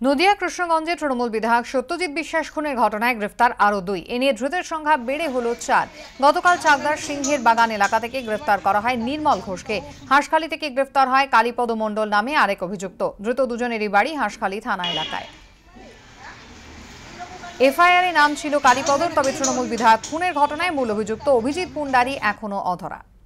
নদিয়া কৃষ্ণগঞ্জে তৃণমূল বিধায়ক সত্যজিৎ বিশ্বাস খুনের ঘটনায় গ্রেফতার আরও 2। এ নিয়ে ধৃতের সংখ্যা বেড়ে হল 4। গতকাল চাকদার সিংহের বাগান এলাকা থেকে গ্রেফতার করা হয় নির্মল ঘোষকে। হাঁসখালি থেকে গ্রেফতার হয় কালীপদ মণ্ডল নামে আরেক অভিযুক্ত। ধৃত দুজনেরই বাড়ি হাঁসখালি থানা এলাকায়। এফআইআরে নাম ছিল কালীপদর, তবে তৃণমূল বিধায়ক খুনের ঘটনায় মূল অভিযুক্ত অভিজিৎ পুন্ডারি এখনও অধরা।